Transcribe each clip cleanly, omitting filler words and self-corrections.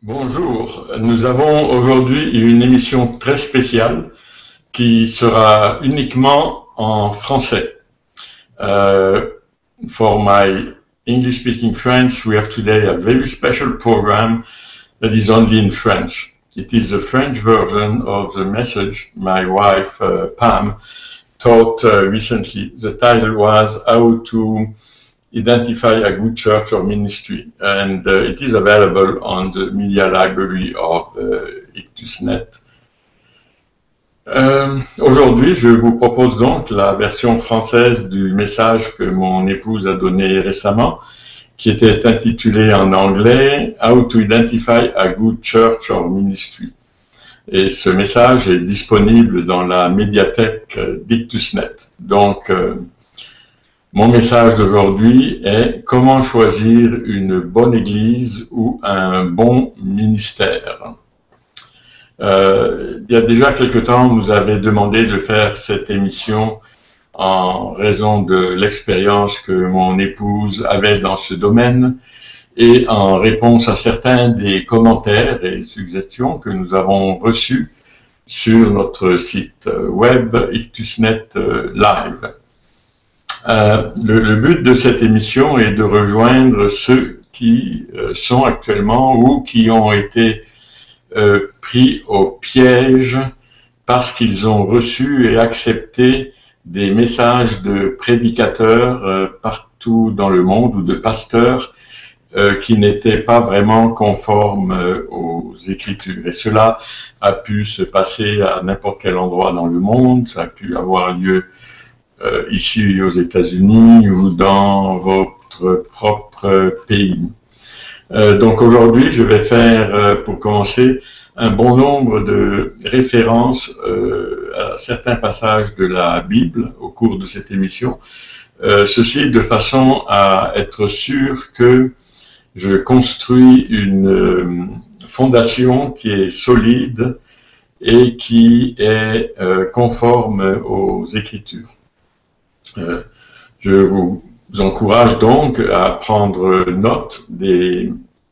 Bonjour, nous avons aujourd'hui une émission très spéciale qui sera uniquement en français. For my English-speaking French, we have today a very special program that is only in French. It is a French version of the message my wife Pam taught recently. The title was How to Identify a Good Church or Ministry, and it is available on the media library of IctusNet. Aujourd'hui, je vous propose donc la version française du message que mon épouse a donné récemment, qui était intitulé en anglais « How to Identify a Good Church or Ministry ». Et ce message est disponible dans la médiathèque d'IctusNet. Donc, mon message d'aujourd'hui est « Comment choisir une bonne église ou un bon ministère ?» Il y a déjà quelque temps, on nous avait demandé de faire cette émission en raison de l'expérience que mon épouse avait dans ce domaine et en réponse à certains des commentaires et suggestions que nous avons reçus sur notre site web IctusNet Live. Le but de cette émission est de rejoindre ceux qui sont actuellement ou qui ont été pris au piège parce qu'ils ont reçu et accepté des messages de prédicateurs partout dans le monde ou de pasteurs qui n'étaient pas vraiment conformes aux Écritures. Et cela a pu se passer à n'importe quel endroit dans le monde, ça a pu avoir lieu ici aux États-Unis ou dans votre propre pays. Donc aujourd'hui, je vais faire, pour commencer, un bon nombre de références à certains passages de la Bible au cours de cette émission. Ceci de façon à être sûr que je construis une fondation qui est solide et qui est conforme aux Écritures. Je vous encourage donc à prendre note des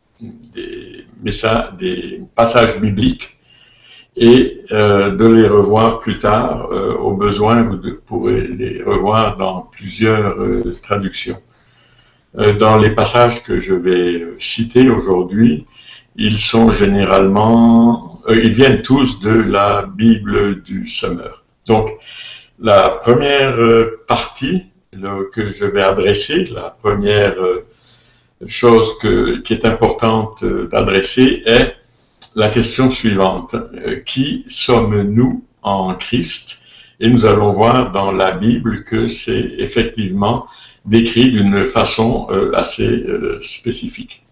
passages bibliques et de les revoir plus tard. Au besoin, vous pourrez les revoir dans plusieurs traductions. Dans les passages que je vais citer aujourd'hui, ils sont généralement, ils viennent tous de la Bible du Semeur. Donc, la première partie que je vais adresser, la première chose qui est importante d'adresser est la question suivante. Qui sommes-nous en Christ? Et nous allons voir dans la Bible que c'est effectivement décrit d'une façon assez spécifique.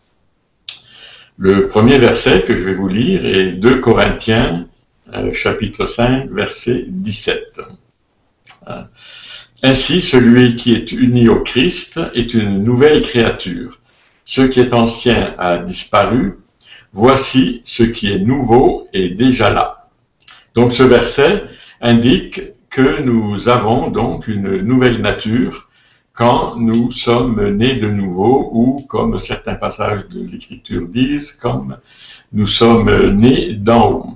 Le premier verset que je vais vous lire est 2 Corinthiens, chapitre 5, verset 17. Ainsi, celui qui est uni au Christ est une nouvelle créature. Ce qui est ancien a disparu. Voici ce qui est nouveau est déjà là. Donc ce verset indique que nous avons donc une nouvelle nature quand nous sommes nés de nouveau ou, comme certains passages de l'Écriture disent, comme nous sommes nés d'en haut.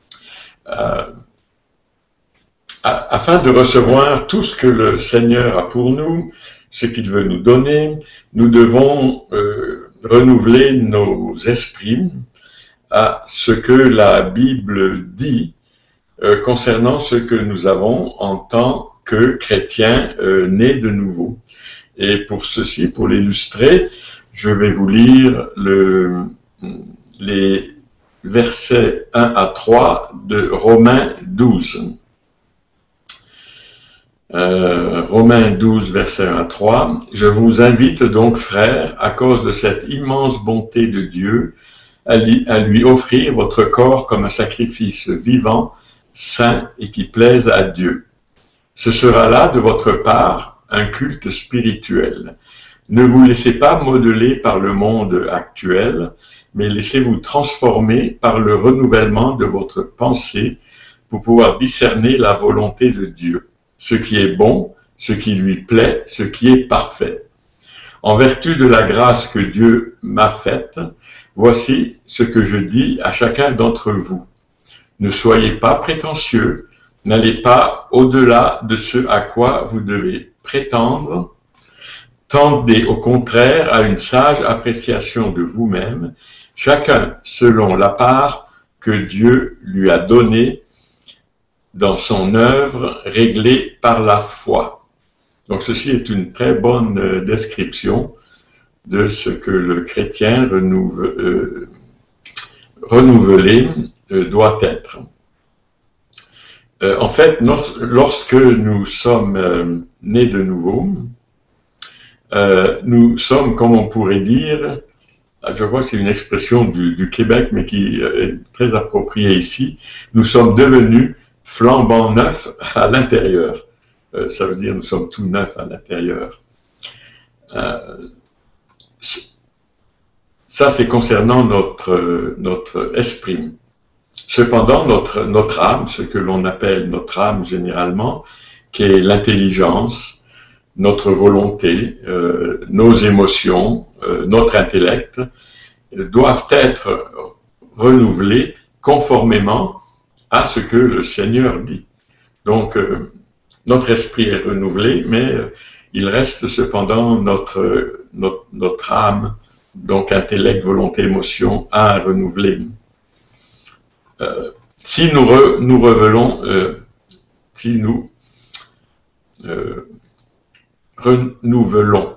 Afin de recevoir tout ce que le Seigneur a pour nous, ce qu'il veut nous donner, nous devons renouveler nos esprits à ce que la Bible dit concernant ce que nous avons en tant que chrétiens nés de nouveau. Et pour ceci, pour l'illustrer, je vais vous lire les versets 1 à 3 de Romains 12. Romains 12, verset 1 à 3. « Je vous invite donc, frères, à cause de cette immense bonté de Dieu, à lui offrir votre corps comme un sacrifice vivant, saint et qui plaise à Dieu. Ce sera là, de votre part, un culte spirituel. Ne vous laissez pas modeler par le monde actuel, mais laissez-vous transformer par le renouvellement de votre pensée pour pouvoir discerner la volonté de Dieu. Ce qui est bon, ce qui lui plaît, ce qui est parfait. En vertu de la grâce que Dieu m'a faite, voici ce que je dis à chacun d'entre vous. Ne soyez pas prétentieux, n'allez pas au-delà de ce à quoi vous devez prétendre. Tendez au contraire à une sage appréciation de vous-même, chacun selon la part que Dieu lui a donnée dans son œuvre réglée par la foi. Donc ceci est une très bonne description de ce que le chrétien renouvelé doit être. En fait, lorsque nous sommes nés de nouveau, nous sommes, comme on pourrait dire, je vois que c'est une expression du Québec, mais qui est très appropriée ici, nous sommes devenus flambant neufs à l'intérieur. Ça veut dire nous sommes tout neufs à l'intérieur. Ça, c'est concernant notre esprit. Cependant, notre âme, ce que l'on appelle notre âme généralement, qui est l'intelligence, notre volonté, nos émotions, notre intellect, doivent être renouvelés conformément à ce que le Seigneur dit. Donc, notre esprit est renouvelé, mais il reste cependant notre âme, donc intellect, volonté, émotion, à renouveler. Si nous renouvelons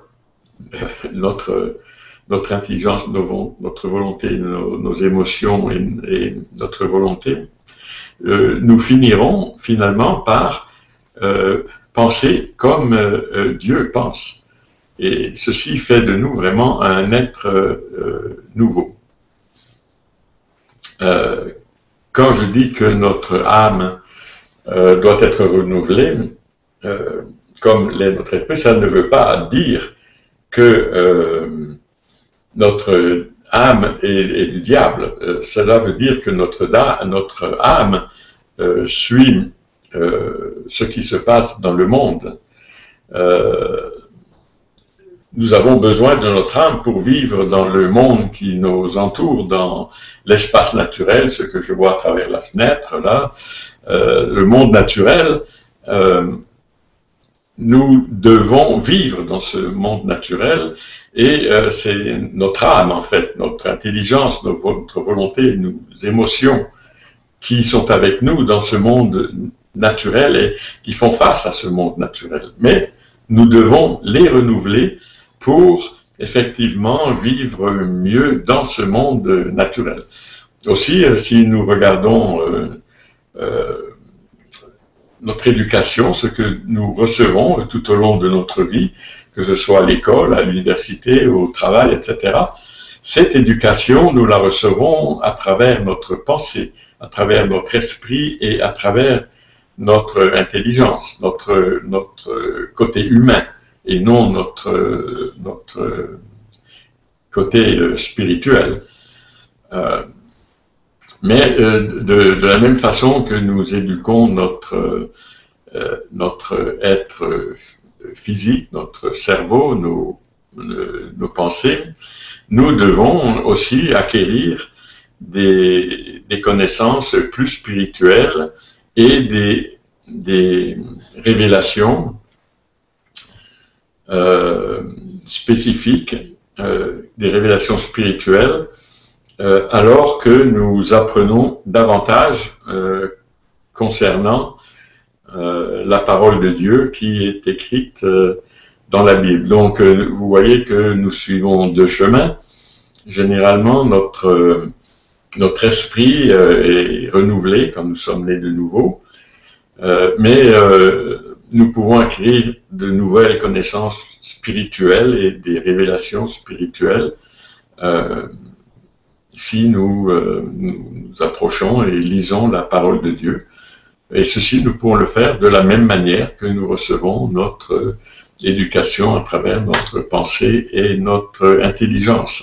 notre intelligence, notre volonté, nos émotions et notre volonté, nous finirons finalement par penser comme Dieu pense. Et ceci fait de nous vraiment un être nouveau. Quand je dis que notre âme doit être renouvelée, comme l'est notre esprit, ça ne veut pas dire que notre âme est du diable. Cela veut dire que notre âme suit ce qui se passe dans le monde. Nous avons besoin de notre âme pour vivre dans le monde qui nous entoure, dans l'espace naturel, ce que je vois à travers la fenêtre, là, le monde naturel. Nous devons vivre dans ce monde naturel et c'est notre âme, en fait, notre intelligence, notre volonté, nos émotions qui sont avec nous dans ce monde naturel et qui font face à ce monde naturel. Mais nous devons les renouveler pour effectivement vivre mieux dans ce monde naturel. Aussi, si nous regardons notre éducation, ce que nous recevons tout au long de notre vie, que ce soit à l'école, à l'université, au travail, etc., cette éducation, nous la recevons à travers notre pensée, à travers notre esprit et à travers notre intelligence, notre côté humain, et non notre côté spirituel. Mais de la même façon que nous éduquons notre être physique, notre cerveau, nos pensées, nous devons aussi acquérir des connaissances plus spirituelles et des révélations spécifiques, des révélations spirituelles, alors que nous apprenons davantage concernant la parole de Dieu qui est écrite dans la Bible. Donc, vous voyez que nous suivons deux chemins. Généralement, notre esprit est renouvelé quand nous sommes nés de nouveau, mais nous pouvons acquérir de nouvelles connaissances spirituelles et des révélations spirituelles si nous approchons et lisons la parole de Dieu. Et ceci, nous pouvons le faire de la même manière que nous recevons notre éducation à travers notre pensée et notre intelligence.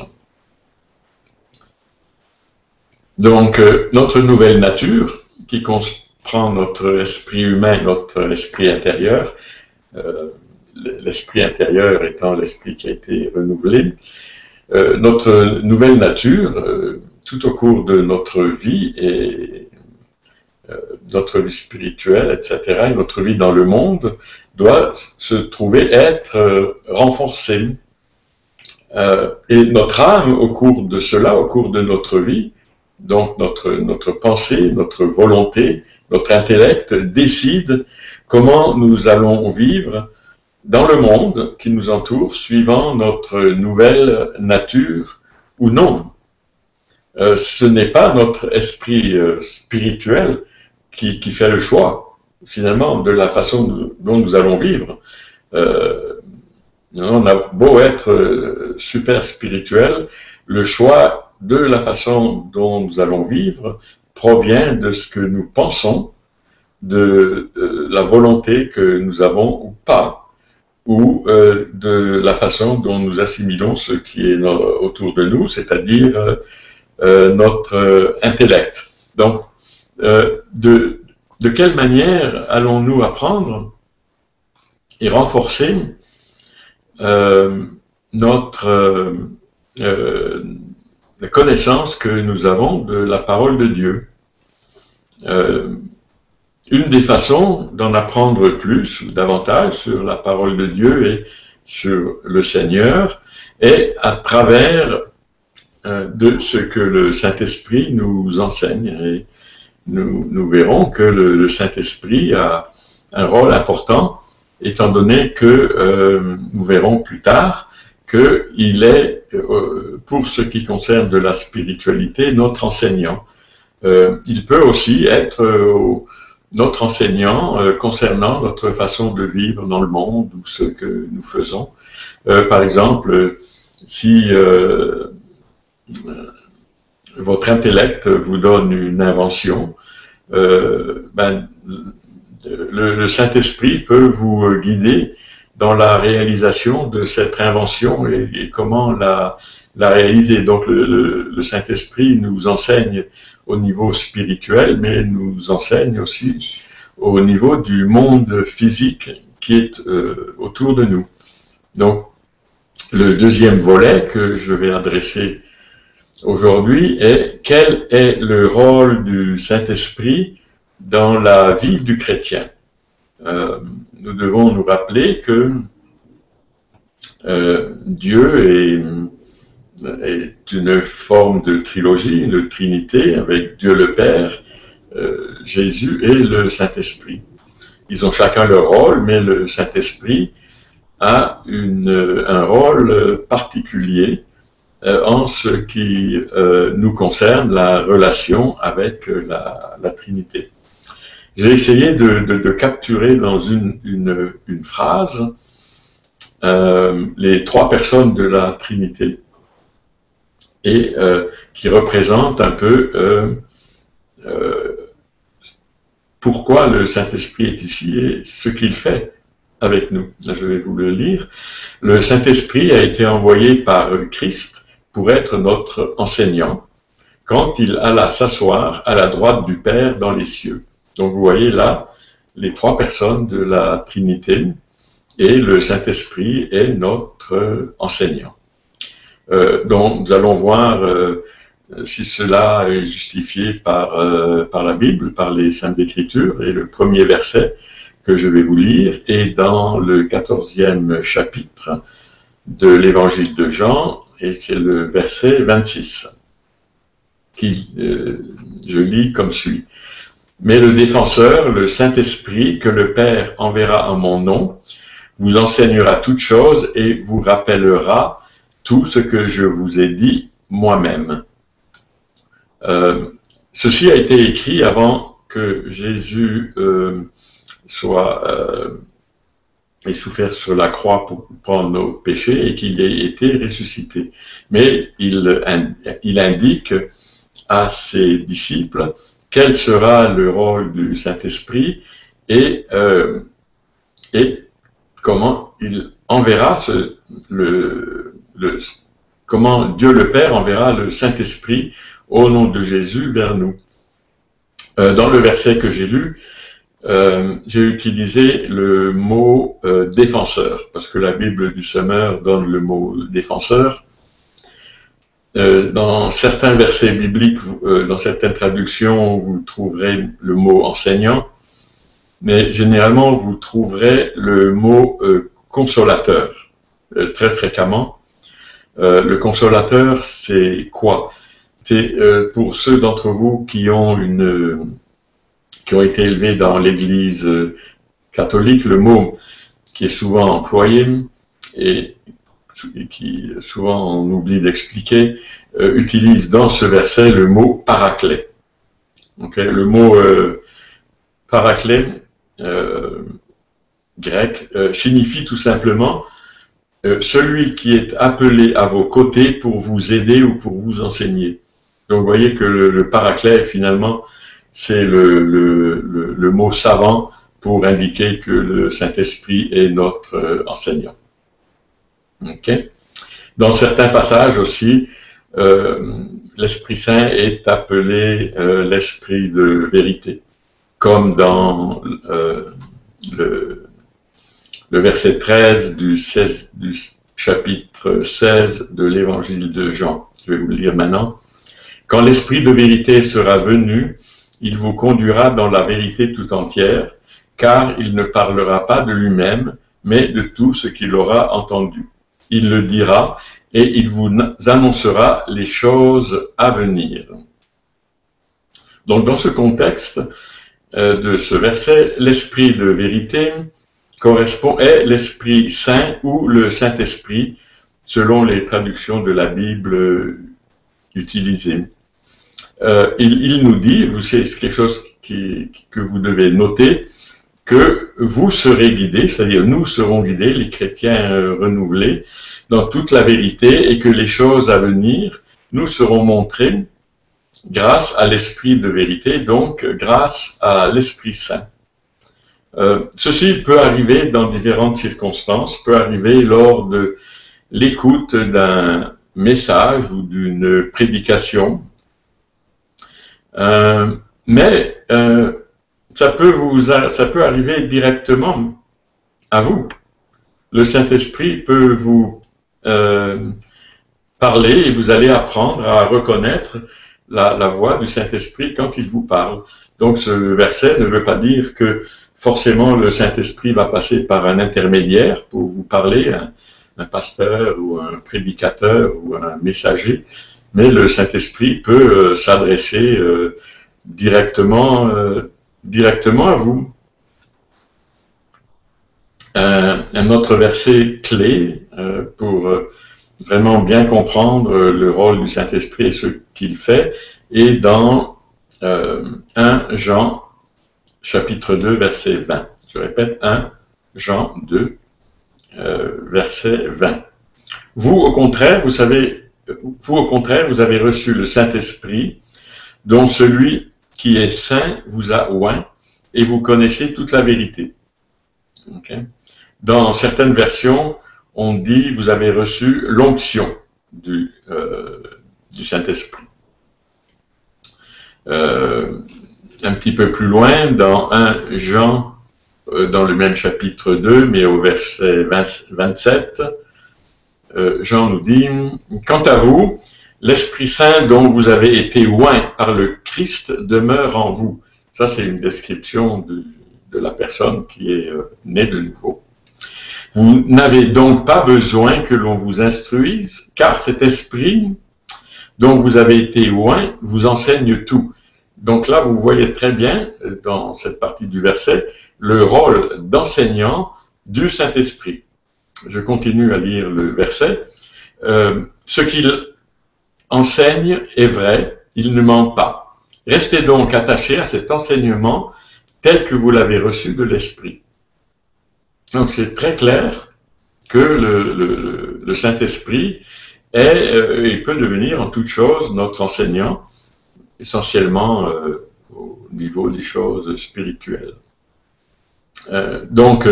Donc, notre nouvelle nature, qui comprend notre esprit humain, notre esprit intérieur, l'esprit intérieur étant l'esprit qui a été renouvelé, notre nouvelle nature, tout au cours de notre vie et notre vie spirituelle, etc., et notre vie dans le monde, doit se trouver être renforcée. Et notre âme, au cours de cela, au cours de notre vie, donc notre pensée, notre volonté, notre intellect décide comment nous allons vivre dans le monde qui nous entoure, suivant notre nouvelle nature ou non. Ce n'est pas notre esprit spirituel qui fait le choix, finalement, de la façon dont nous allons vivre. On a beau être super spirituel, le choix de la façon dont nous allons vivre provient de ce que nous pensons, de la volonté que nous avons ou pas, ou de la façon dont nous assimilons ce qui est autour de nous, c'est-à-dire notre intellect. Donc, de quelle manière allons-nous apprendre et renforcer notre la connaissance que nous avons de la parole de Dieu? Une des façons d'en apprendre plus ou davantage sur la parole de Dieu et sur le Seigneur est à travers de ce que le Saint-Esprit nous enseigne. Et nous verrons que le Saint-Esprit a un rôle important, étant donné que nous verrons plus tard qu'il est, pour ce qui concerne de la spiritualité, notre enseignant. Il peut aussi être notre enseignant concernant notre façon de vivre dans le monde ou ce que nous faisons. Par exemple, si votre intellect vous donne une invention, le Saint-Esprit peut vous guider dans la réalisation de cette invention et comment la réaliser. Donc le Saint-Esprit nous enseigne au niveau spirituel, mais nous enseigne aussi au niveau du monde physique qui est autour de nous. Donc, le deuxième volet que je vais adresser aujourd'hui est quel est le rôle du Saint-Esprit dans la vie du chrétien. Nous devons nous rappeler que Dieu est une forme de trilogie, une trinité avec Dieu le Père, Jésus et le Saint-Esprit. Ils ont chacun leur rôle, mais le Saint-Esprit a un rôle particulier en ce qui nous concerne, la relation avec la Trinité. J'ai essayé de capturer dans une phrase les trois personnes de la Trinité et qui représentent un peu pourquoi le Saint-Esprit est ici et ce qu'il fait avec nous. Là, je vais vous le lire. Le Saint-Esprit a été envoyé par Christ pour être notre enseignant quand il alla s'asseoir à la droite du Père dans les cieux. Donc vous voyez là les trois personnes de la Trinité et le Saint-Esprit est notre enseignant. Donc nous allons voir si cela est justifié par la Bible, par les Saintes Écritures, et le premier verset que je vais vous lire est dans le 14e chapitre de l'Évangile de Jean, et c'est le verset 26, qui, je lis comme suit. « Mais le défenseur, le Saint-Esprit, que le Père enverra en mon nom, vous enseignera toutes choses et vous rappellera tout ce que je vous ai dit moi-même. » Ceci a été écrit avant que Jésus ait souffert sur la croix pour prendre nos péchés et qu'il ait été ressuscité. Mais il indique à ses disciples quel sera le rôle du Saint-Esprit et comment il enverra comment Dieu le Père enverra le Saint-Esprit au nom de Jésus vers nous. Dans le verset que j'ai lu, j'ai utilisé le mot défenseur, parce que la Bible du Semeur donne le mot défenseur, Dans certains versets bibliques, dans certaines traductions, vous trouverez le mot enseignant, mais généralement, vous trouverez le mot consolateur très fréquemment. Le consolateur, c'est quoi? C'est pour ceux d'entre vous qui ont été élevés dans l'Église catholique, le mot qui est souvent employé et qui souvent on oublie d'expliquer, utilise dans ce verset le mot paraclet. Okay? Le mot paraclet grec signifie tout simplement celui qui est appelé à vos côtés pour vous aider ou pour vous enseigner. Donc vous voyez que le paraclet finalement c'est le mot savant pour indiquer que le Saint-Esprit est notre enseignant. Okay. Dans certains passages aussi, l'Esprit Saint est appelé l'Esprit de vérité, comme dans le verset 13 du chapitre 16 de l'Évangile de Jean. Je vais vous le lire maintenant. « Quand l'Esprit de vérité sera venu, il vous conduira dans la vérité tout entière, car il ne parlera pas de lui-même, mais de tout ce qu'il aura entendu. Il le dira et il vous annoncera les choses à venir. » Donc dans ce contexte de ce verset, l'Esprit de vérité est l'Esprit Saint ou le Saint-Esprit, selon les traductions de la Bible utilisées. Il nous dit, c'est quelque chose que vous devez noter, que vous serez guidés, c'est-à-dire nous serons guidés, les chrétiens renouvelés, dans toute la vérité, et que les choses à venir nous seront montrées grâce à l'Esprit de vérité, donc grâce à l'Esprit Saint. Ceci peut arriver dans différentes circonstances, peut arriver lors de l'écoute d'un message ou d'une prédication, mais ça peut arriver directement à vous. Le Saint-Esprit peut vous parler et vous allez apprendre à reconnaître la voix du Saint-Esprit quand il vous parle. Donc ce verset ne veut pas dire que forcément le Saint-Esprit va passer par un intermédiaire pour vous parler, un pasteur ou un prédicateur ou un messager, mais le Saint-Esprit peut s'adresser directement à vous. Un autre verset clé pour vraiment bien comprendre le rôle du Saint-Esprit et ce qu'il fait est dans 1 Jean chapitre 2 verset 20. Je répète, 1 Jean 2 verset 20. Vous au contraire, vous avez reçu le Saint-Esprit, dont celui qui est saint vous a oint, et vous connaissez toute la vérité. Okay. Dans certaines versions, on dit vous avez reçu l'onction du Saint-Esprit. Un petit peu plus loin, dans 1 Jean, dans le même chapitre 2, mais au verset 27, Jean nous dit « Quant à vous, l'Esprit Saint dont vous avez été oint par le Christ demeure en vous. » Ça, c'est une description de la personne qui est née de nouveau. « Vous n'avez donc pas besoin que l'on vous instruise, car cet Esprit dont vous avez été oint vous enseigne tout. » Donc là, vous voyez très bien, dans cette partie du verset, le rôle d'enseignant du Saint-Esprit. Je continue à lire le verset. Ce qu'il enseigne est vrai, il ne ment pas. Restez donc attachés à cet enseignement tel que vous l'avez reçu de l'Esprit. Donc c'est très clair que le Saint-Esprit et peut devenir en toute chose notre enseignant, essentiellement au niveau des choses spirituelles. Donc,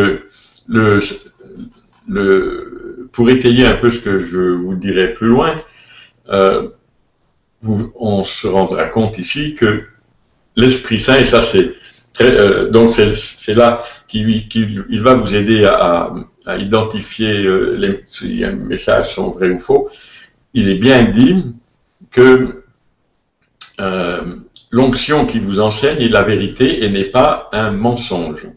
pour étayer un peu ce que je vous dirai plus loin, on se rendra compte ici que l'Esprit Saint, et ça c'est donc c'est là qu'il va vous aider à identifier si les messages sont vrais ou faux. Il est bien dit que l'onction qui vous enseigne est la vérité et n'est pas un mensonge.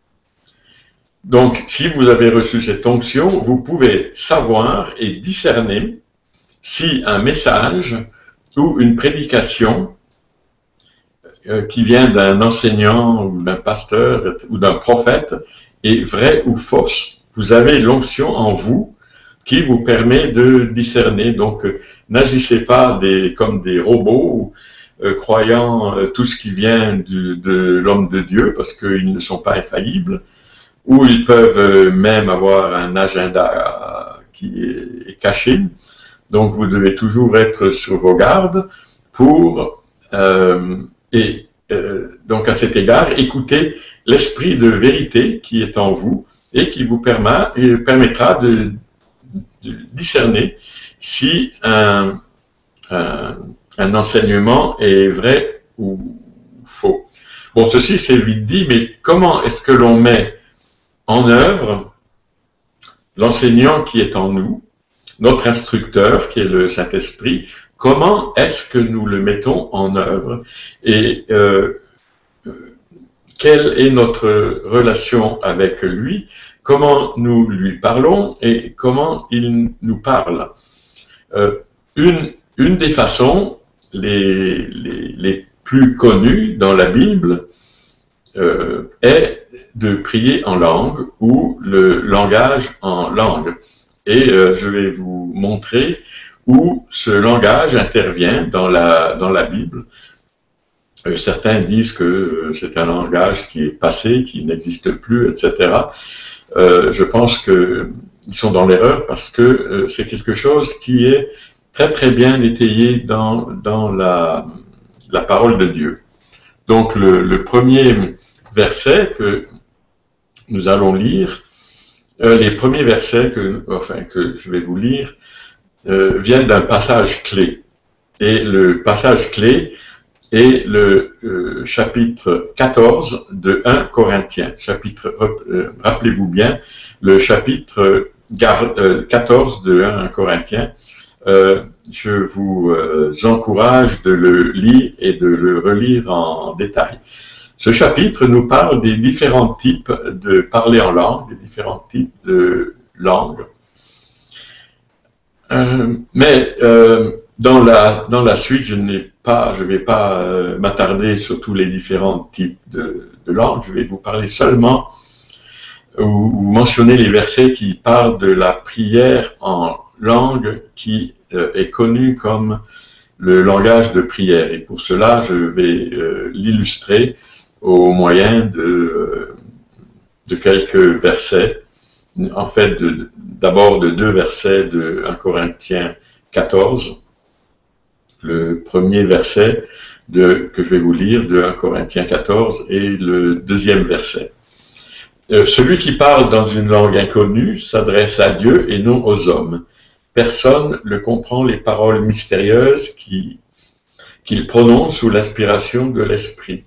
Donc, si vous avez reçu cette onction, vous pouvez savoir et discerner si un message ou une prédication qui vient d'un enseignant ou d'un pasteur ou d'un prophète est vraie ou fausse. Vous avez l'onction en vous qui vous permet de discerner. Donc, n'agissez pas comme des robots croyant tout ce qui vient de l'homme de Dieu parce qu'ils ne sont pas infaillibles, ou ils peuvent même avoir un agenda qui est caché. Donc, vous devez toujours être sur vos gardes pour, donc à cet égard, écouter l'esprit de vérité qui est en vous et qui vous permettra de discerner si un enseignement est vrai ou faux. Bon, ceci c'est vite dit, mais comment est-ce que l'on met en œuvre l'enseignant qui est en nous, notre instructeur qui est le Saint-Esprit, comment est-ce que nous le mettons en œuvre et quelle est notre relation avec lui, comment nous lui parlons et comment il nous parle. Une des façons les plus connues dans la Bible est de prier en langue ou le langage en langue. Et je vais vous montrer où ce langage intervient dans la Bible. Certains disent que c'est un langage qui est passé, qui n'existe plus, etc. Je pense qu'ils sont dans l'erreur parce que c'est quelque chose qui est très très bien étayé dans la parole de Dieu. Donc le premier verset que nous allons lire, les premiers versets que je vais vous lire viennent d'un passage clé. Et le passage clé est le chapitre 14 de 1 Corinthiens. Rappelez-vous bien, le chapitre 14 de 1 Corinthiens. Je vous encourage de le lire et de le relire en détail. Ce chapitre nous parle des différents types de parler en langue, des différents types de langues. Mais dans la suite, je ne vais pas m'attarder sur tous les différents types de langues. Je vais vous parler seulement ou vous mentionner les versets qui parlent de la prière en langue qui est connue comme le langage de prière. Et pour cela, je vais l'illustrer au moyen de quelques versets, en fait d'abord de 2 versets de 1 Corinthiens 14, le premier verset que je vais vous lire de 1 Corinthiens 14 et le deuxième verset. Celui qui parle dans une langue inconnue s'adresse à Dieu et non aux hommes. Personne ne comprend les paroles mystérieuses qu'il prononce sous l'inspiration de l'Esprit.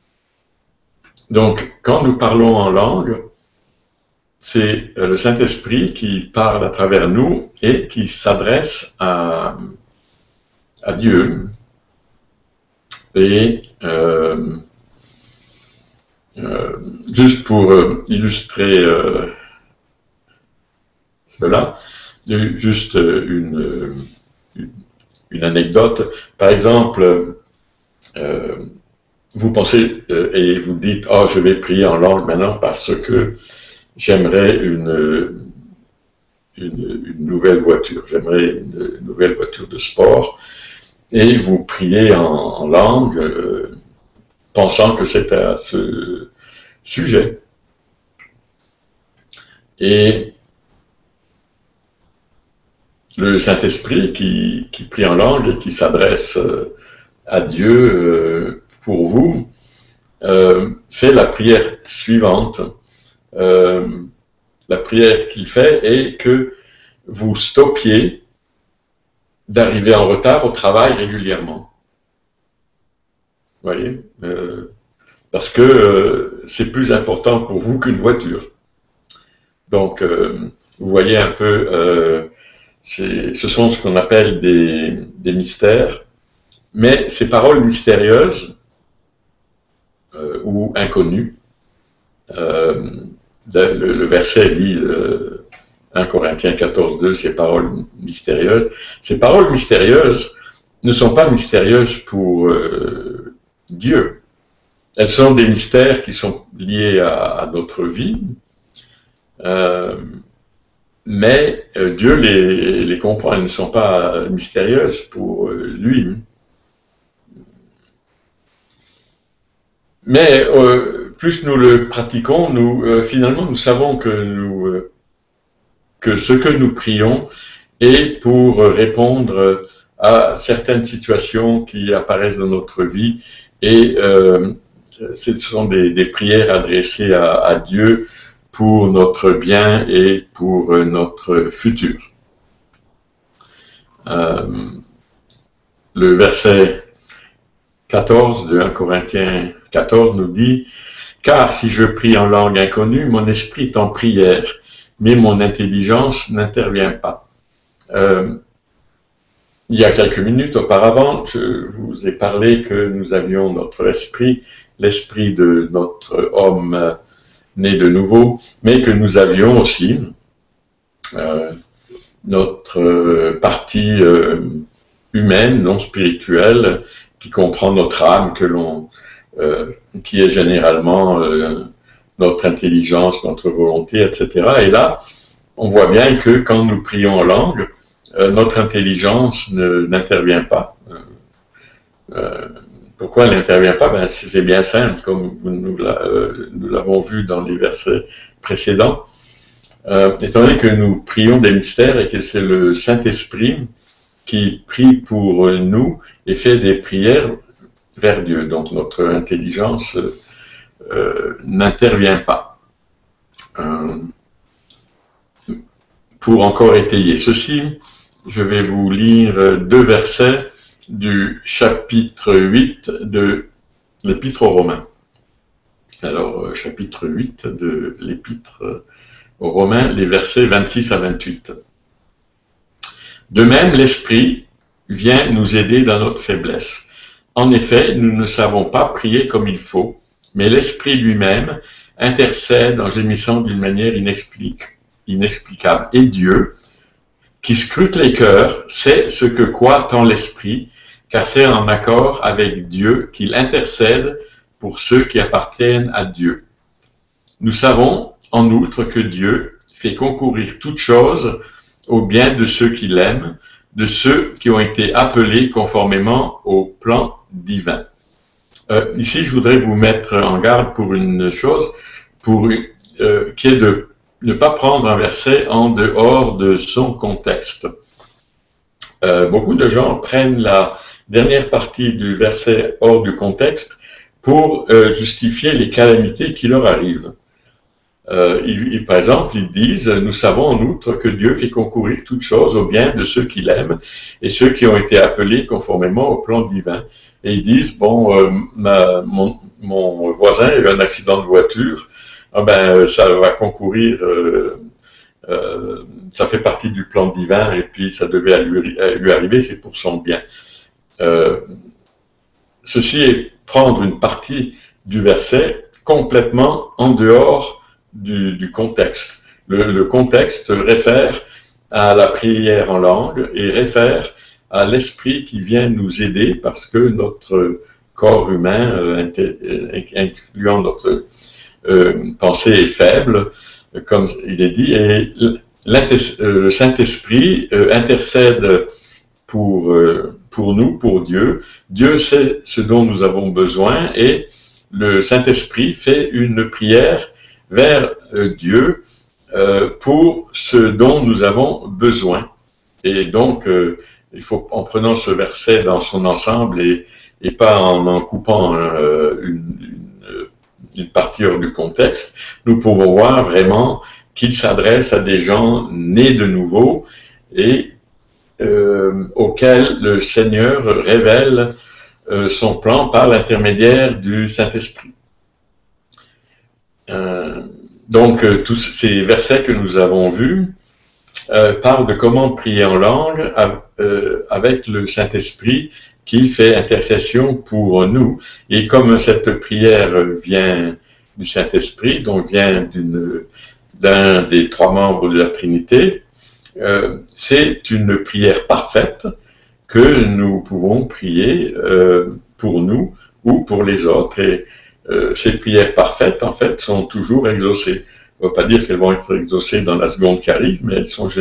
Donc, quand nous parlons en langue, c'est le Saint-Esprit qui parle à travers nous et qui s'adresse à Dieu. Et juste pour illustrer cela, juste une anecdote. Par exemple, vous pensez et vous dites « Ah, je vais prier en langue maintenant parce que j'aimerais une nouvelle voiture. J'aimerais une nouvelle voiture de sport. » Et vous priez en langue, pensant que c'est à ce sujet. Et le Saint-Esprit qui prie en langue et qui s'adresse à Dieu pour vous, fait la prière suivante. La prière qu'il fait est que vous stoppiez d'arriver en retard au travail régulièrement. Vous voyez, parce que c'est plus important pour vous qu'une voiture. Donc, vous voyez un peu ce sont ce qu'on appelle des mystères, mais ces paroles mystérieuses ou inconnues, le verset dit 1 Corinthiens 14, 2, ces paroles mystérieuses. Ces paroles mystérieuses ne sont pas mystérieuses pour Dieu. Elles sont des mystères qui sont liés à notre vie, mais Dieu les comprend. Elles ne sont pas mystérieuses pour lui. Mais plus nous le pratiquons, finalement, nous savons que ce que nous prions est pour répondre à certaines situations qui apparaissent dans notre vie, et ce sont des prières adressées à Dieu pour notre bien et pour notre futur. Le verset 14 de 1 Corinthiens 14 nous dit « Car si je prie en langue inconnue, mon esprit est en prière, mais mon intelligence n'intervient pas. » Il y a quelques minutes auparavant, je vous ai parlé que nous avions notre esprit, l'esprit de notre homme né de nouveau, mais que nous avions aussi notre partie humaine, non spirituelle, qui comprend notre âme, qui est généralement notre intelligence, notre volonté, etc. Et là, on voit bien que quand nous prions en langue, notre intelligence n'intervient pas. Pourquoi elle n'intervient pas? Ben, c'est bien simple, comme nous l'avons vu dans les versets précédents. Étant donné que nous prions des mystères et que c'est le Saint-Esprit qui prie pour nous et fait des prières vers Dieu. Donc notre intelligence n'intervient pas. Pour encore étayer ceci, je vais vous lire 2 versets du chapitre 8 de l'Épître aux Romains. Alors, chapitre 8 de l'Épître aux Romains, les versets 26 à 28. De même, l'Esprit vient nous aider dans notre faiblesse. En effet, nous ne savons pas prier comme il faut, mais l'Esprit lui-même intercède en gémissant d'une manière inexplicable. Et Dieu, qui scrute les cœurs, sait ce que croit tant l'Esprit, car c'est en accord avec Dieu qu'il intercède pour ceux qui appartiennent à Dieu. Nous savons, en outre, que Dieu fait concourir toutes choses au bien de ceux qui l'aiment, de ceux qui ont été appelés conformément au plan divin. Ici, je voudrais vous mettre en garde pour une chose, qui est de ne pas prendre un verset en dehors de son contexte. Beaucoup de gens prennent la dernière partie du verset hors du contexte pour justifier les calamités qui leur arrivent. Par exemple, ils disent « Nous savons en outre que Dieu fait concourir toutes choses au bien de ceux qui l'aiment et ceux qui ont été appelés conformément au plan divin. » Et ils disent « Bon, mon voisin a eu un accident de voiture, ça va concourir, ça fait partie du plan divin et puis ça devait lui arriver, c'est pour son bien. » Ceci est prendre une partie du verset complètement en dehors du contexte. Le contexte réfère à la prière en langue et réfère à l'esprit qui vient nous aider parce que notre corps humain, incluant notre pensée, est faible, comme il est dit, et le Saint-Esprit intercède pour nous, pour Dieu. Dieu sait ce dont nous avons besoin et le Saint-Esprit fait une prière vers Dieu pour ce dont nous avons besoin. Et donc, il faut, en prenant ce verset dans son ensemble et pas en coupant une partie hors du contexte, nous pouvons voir vraiment qu'il s'adresse à des gens nés de nouveau et auxquels le Seigneur révèle son plan par l'intermédiaire du Saint-Esprit. Donc, tous ces versets que nous avons vus parle de comment prier en langue avec le Saint-Esprit qui fait intercession pour nous. Et comme cette prière vient du Saint-Esprit, donc vient d'un des trois membres de la Trinité, c'est une prière parfaite que nous pouvons prier pour nous ou pour les autres. Et ces prières parfaites, en fait, sont toujours exaucées. On ne va pas dire qu'elles vont être exaucées dans la seconde qui arrive, mais elles sont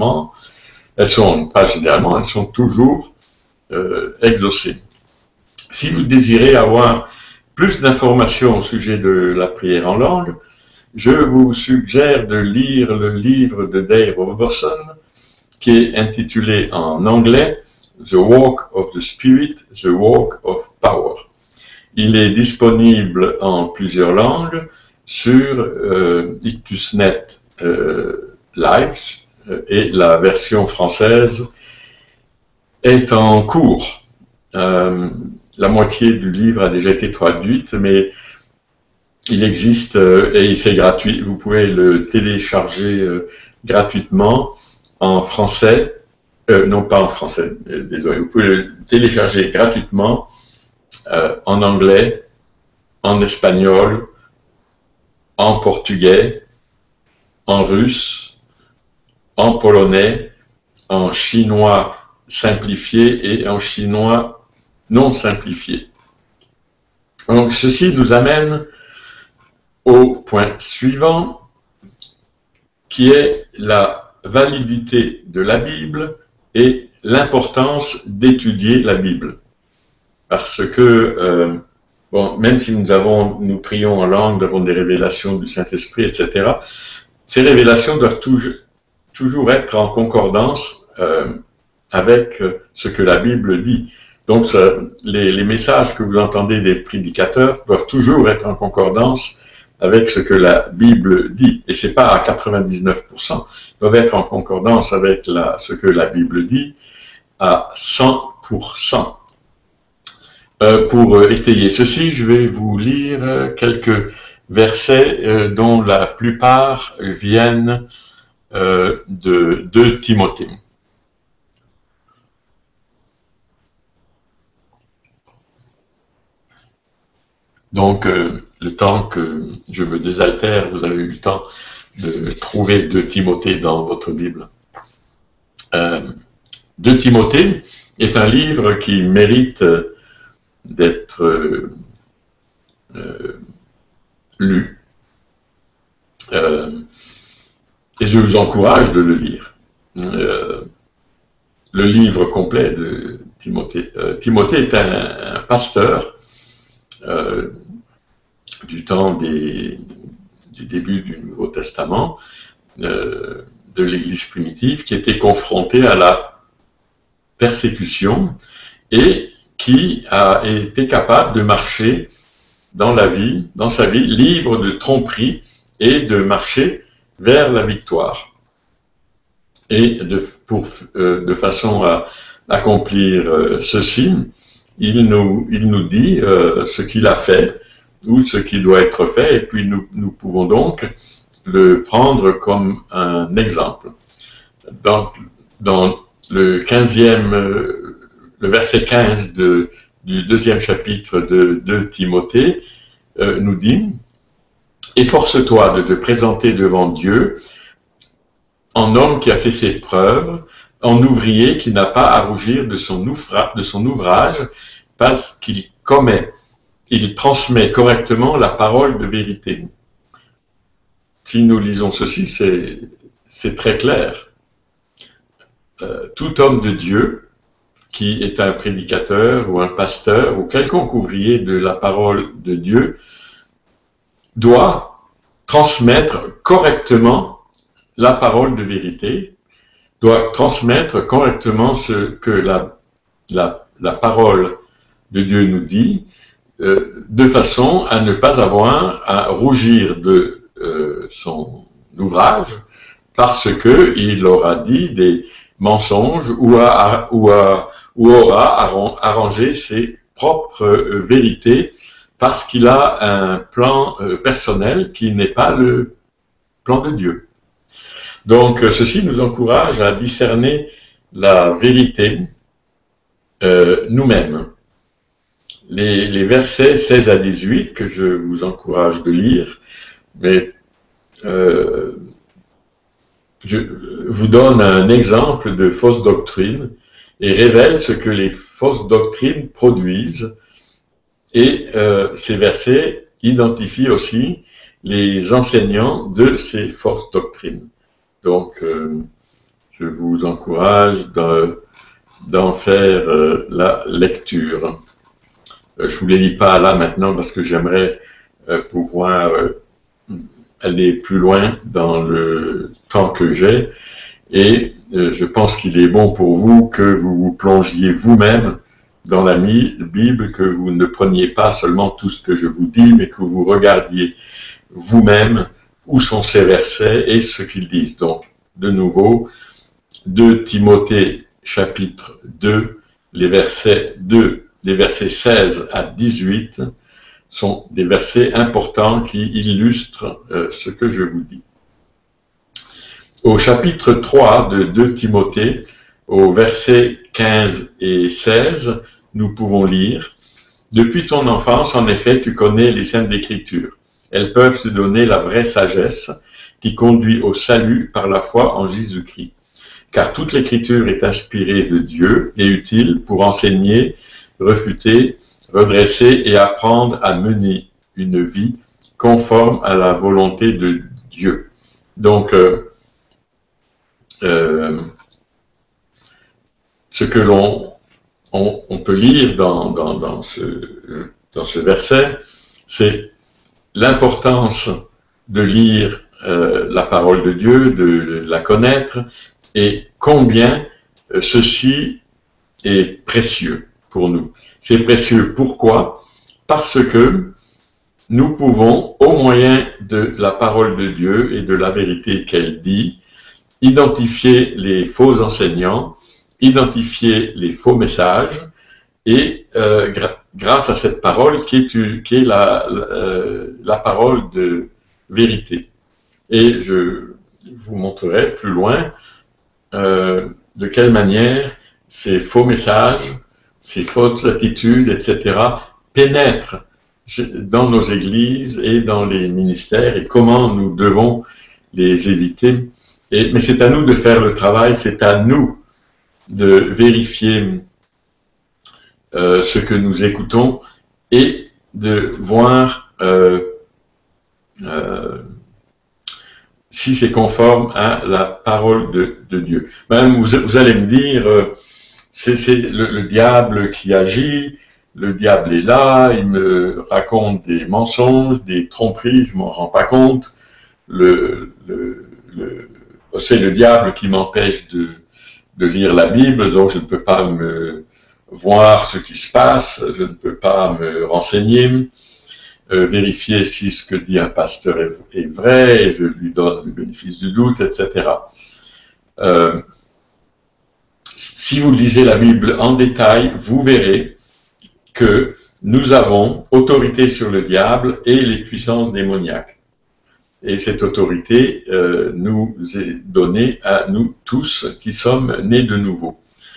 toujours exaucées. Si vous désirez avoir plus d'informations au sujet de la prière en langue, je vous suggère de lire le livre de Dave Robertson, qui est intitulé en anglais The Walk of the Spirit, The Walk of Power. Il est disponible en plusieurs langues sur IctusNet Live et la version française est en cours. La moitié du livre a déjà été traduite, mais il existe et c'est gratuit. Vous pouvez le télécharger gratuitement en français. Non, pas en français, désolé. Vous pouvez le télécharger gratuitement en anglais, en espagnol, en portugais, en russe, en polonais, en chinois simplifié et en chinois non simplifié. Donc, ceci nous amène au point suivant, qui est la validité de la Bible et l'importance d'étudier la Bible. Parce que, même si nous prions en langue, nous avons des révélations du Saint-Esprit, etc., ces révélations doivent toujours être en concordance avec ce que la Bible dit. Donc, les messages que vous entendez des prédicateurs doivent toujours être en concordance avec ce que la Bible dit. Et c'est pas à 99%. Ils doivent être en concordance avec ce que la Bible dit à 100%. Pour étayer ceci, je vais vous lire quelques versets dont la plupart viennent de 2 Timothée. Donc, le temps que je me désaltère, vous avez eu le temps de trouver 2 Timothée dans votre Bible. 2 Timothée est un livre qui mérite d'être lu. Et je vous encourage de le lire. Le livre complet de Timothée. Timothée est un pasteur du temps du début du Nouveau Testament, de l'Église primitive, qui était confronté à la persécution et qui a été capable de marcher dans sa vie, libre de tromperie et de marcher vers la victoire. Et de façon à accomplir ceci, il nous dit ce qu'il a fait ou ce qui doit être fait, et puis nous pouvons donc le prendre comme un exemple. Dans le verset 15 du 2e chapitre de Timothée nous dit « Efforce-toi de te présenter devant Dieu en homme qui a fait ses preuves, en ouvrier qui n'a pas à rougir de son ouvrage, parce qu'il transmet correctement la parole de vérité. » Si nous lisons ceci, c'est très clair. Tout homme de Dieu qui est un prédicateur ou un pasteur ou quelconque ouvrier de la parole de Dieu doit transmettre correctement la parole de vérité, doit transmettre correctement ce que la parole de Dieu nous dit, de façon à ne pas avoir à rougir de son ouvrage parce qu'il aura dit des mensonges ou aura arrangé ses propres vérités parce qu'il a un plan personnel qui n'est pas le plan de Dieu. Donc, ceci nous encourage à discerner la vérité nous-mêmes. Les versets 16 à 18 que je vous encourage de lire, mais je vous donne un exemple de fausse doctrine et révèle ce que les fausses doctrines produisent. Et ces versets identifient aussi les enseignants de ces fausses doctrines. Donc, je vous encourage d'en faire la lecture. Je ne vous les lis pas là maintenant parce que j'aimerais pouvoir aller plus loin dans le temps que j'ai. Et je pense qu'il est bon pour vous que vous vous plongiez vous-même dans la Bible, que vous ne preniez pas seulement tout ce que je vous dis, mais que vous regardiez vous-même où sont ces versets et ce qu'ils disent. Donc, de nouveau, 2 Timothée chapitre 2, les versets 16 à 18 sont des versets importants qui illustrent ce que je vous dis. Au chapitre 3 de 2 Timothée, au versets 15 et 16, nous pouvons lire « Depuis ton enfance, en effet, tu connais les saintes écritures. Elles peuvent te donner la vraie sagesse qui conduit au salut par la foi en Jésus-Christ. Car toute l'écriture est inspirée de Dieu et utile pour enseigner, refuter, redresser et apprendre à mener une vie conforme à la volonté de Dieu. » Donc, ce que on peut lire dans ce verset, c'est l'importance de lire la parole de Dieu, de la connaître, et combien ceci est précieux pour nous. C'est précieux pourquoi? Parce que nous pouvons, au moyen de la parole de Dieu et de la vérité qu'elle dit, identifier les faux enseignants, identifier les faux messages, et grâce à cette parole qui est la parole de vérité. Et je vous montrerai plus loin de quelle manière ces faux messages, ces fausses attitudes, etc., pénètrent dans nos églises et dans les ministères et comment nous devons les éviter. Mais c'est à nous de faire le travail, c'est à nous de vérifier ce que nous écoutons et de voir si c'est conforme à la parole de Dieu. Même vous allez me dire, c'est le diable qui agit, le diable est là, il me raconte des mensonges, des tromperies, je m'en rends pas compte. C'est le diable qui m'empêche de lire la Bible, donc je ne peux pas me voir ce qui se passe, je ne peux pas me renseigner, vérifier si ce que dit un pasteur est vrai, et je lui donne le bénéfice du doute, etc. Si vous lisez la Bible en détail, vous verrez que nous avons autorité sur le diable et les puissances démoniaques. Et cette autorité nous est donnée à nous tous qui sommes nés de nouveau.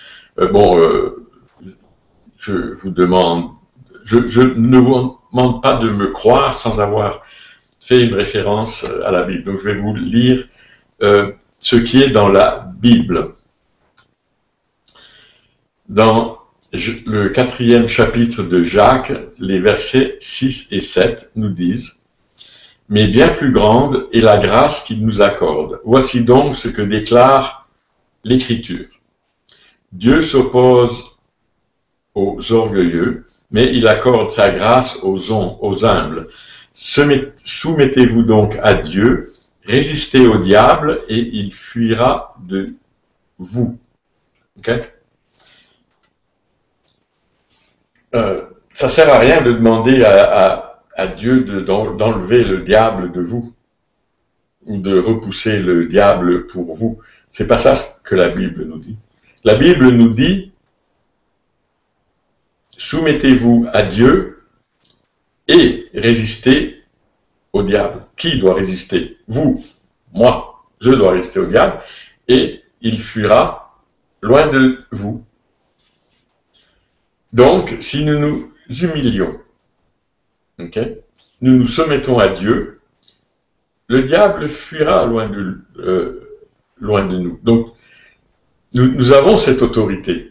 Je vous demande, je ne vous demande pas de me croire sans avoir fait une référence à la Bible. Donc je vais vous lire ce qui est dans la Bible. Dans le 4e chapitre de Jacques, les versets 6 et 7 nous disent « Mais bien plus grande est la grâce qu'il nous accorde. Voici donc ce que déclare l'Écriture. Dieu s'oppose aux orgueilleux, mais il accorde sa grâce aux humbles. Soumettez-vous donc à Dieu, résistez au diable et il fuira de vous. » Okay? Ça sert à rien de demander à Dieu d'enlever le diable de vous ou de repousser le diable pour vous. C'est pas ça que la Bible nous dit. La Bible nous dit soumettez-vous à Dieu et résistez au diable. Qui doit résister? Vous, moi. je dois résister au diable, et il fuira loin de vous. Donc, si nous nous humilions, okay, nous nous soumettons à Dieu, le diable fuira loin de nous. Donc, nous avons cette autorité.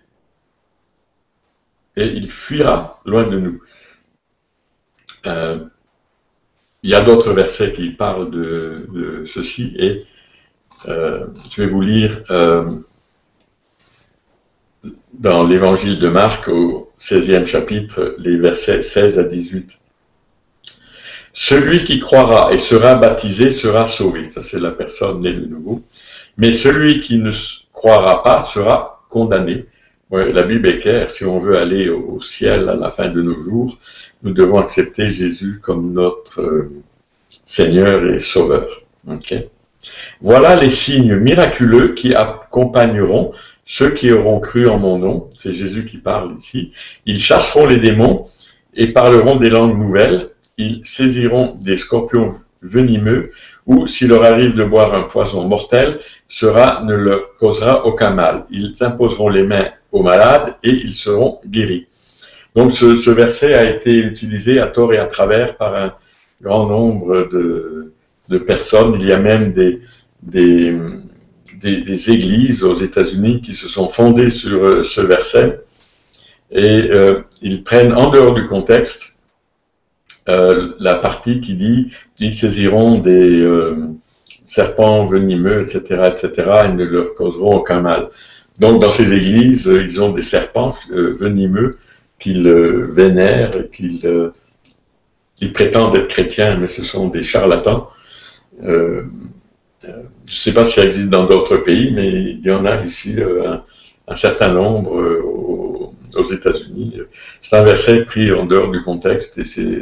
Et il fuira loin de nous. Il y a d'autres versets qui parlent de ceci, et je vais vous lire dans l'évangile de Marc, au 16e chapitre, les versets 16 à 18. Celui qui croira et sera baptisé sera sauvé. Ça, c'est la personne née de nouveau. Mais celui qui ne croira pas sera condamné. Ouais, la Bible est claire. Si on veut aller au ciel à la fin de nos jours, nous devons accepter Jésus comme notre Seigneur et Sauveur. Okay. Voilà les signes miraculeux qui accompagneront ceux qui auront cru en mon nom. C'est Jésus qui parle ici. Ils chasseront les démons et parleront des langues nouvelles. Ils saisiront des scorpions venimeux, ou s'il leur arrive de boire un poison mortel, ne leur causera aucun mal. Ils imposeront les mains aux malades et ils seront guéris. Donc ce verset a été utilisé à tort et à travers par un grand nombre de personnes. Il y a même des églises aux États-Unis qui se sont fondées sur ce verset, et ils prennent en dehors du contexte la partie qui dit « Ils saisiront des serpents venimeux, etc., etc., ils ne leur causeront aucun mal. » Donc, dans ces églises, ils ont des serpents venimeux qu'ils vénèrent, qu'ils prétendent être chrétiens, mais ce sont des charlatans. Je ne sais pas si ça existe dans d'autres pays, mais il y en a ici un certain nombre aux États-Unis. C'est un verset pris en dehors du contexte, et c'est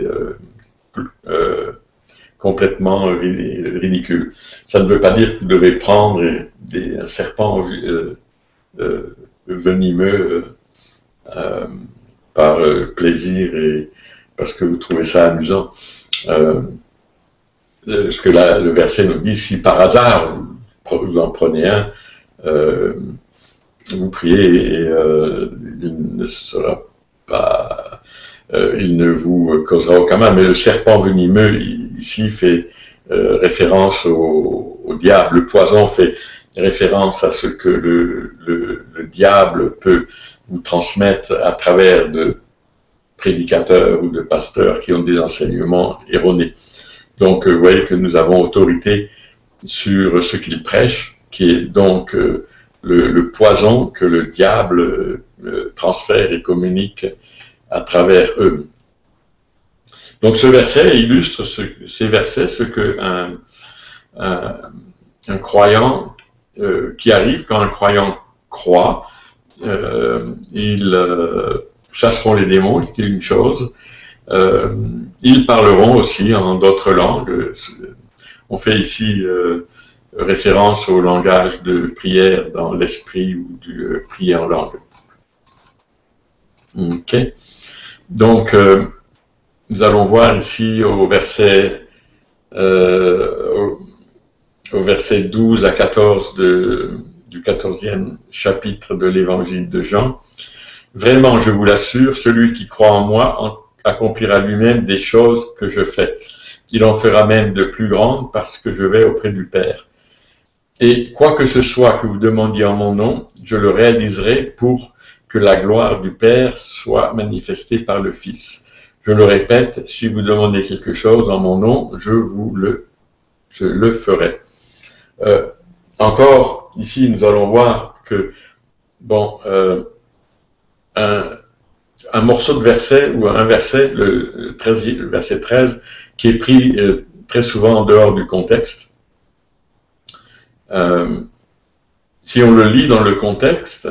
complètement ridicule. Ça ne veut pas dire que vous devez prendre un serpent venimeux par plaisir et parce que vous trouvez ça amusant. Ce que le verset nous dit, si par hasard vous en prenez un, vous priez et il ne sera pas, il ne vous causera aucun mal. Mais le serpent venimeux ici fait référence au diable. Le poison fait référence à ce que le diable peut vous transmettre à travers de prédicateurs ou de pasteurs qui ont des enseignements erronés. Donc, vous voyez que nous avons autorité sur ce qu'ils prêchent, qui est donc le poison que le diable transfère et communique à travers eux. Donc, ce verset illustre ces versets, ce que un croyant qui arrive, quand un croyant croit, ils chasseront les démons, qui est une chose. Ils parleront aussi en d'autres langues. On fait ici référence au langage de prière dans l'esprit ou du prier en langue. Ok. Donc, nous allons voir ici au verset 12 à 14 du 14e chapitre de l'évangile de Jean. Vraiment, je vous l'assure, celui qui croit en moi accomplira lui-même des choses que je fais. Il en fera même de plus grandes parce que je vais auprès du Père. Et quoi que ce soit que vous demandiez en mon nom, je le réaliserai pour que la gloire du Père soit manifestée par le Fils. Je le répète, si vous demandez quelque chose en mon nom, je le ferai. Encore, ici, nous allons voir que, bon, un morceau de verset, ou un verset, le verset 13, qui est pris très souvent en dehors du contexte. Si on le lit dans le contexte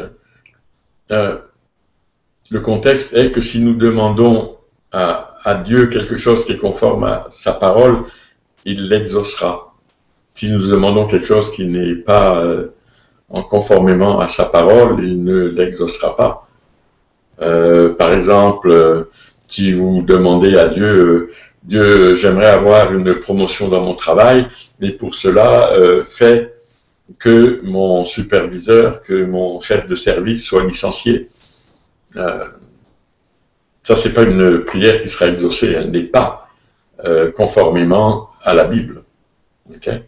est que si nous demandons à Dieu quelque chose qui est conforme à sa parole, il l'exaucera. Si nous demandons quelque chose qui n'est pas conformément à sa parole, il ne l'exaucera pas. Par exemple, si vous demandez à Dieu, Dieu, j'aimerais avoir une promotion dans mon travail, mais pour cela, fais que mon superviseur, que mon chef de service soit licencié. Ça, c'est pas une prière qui sera exaucée, elle n'est pas conformément à la Bible. Okay?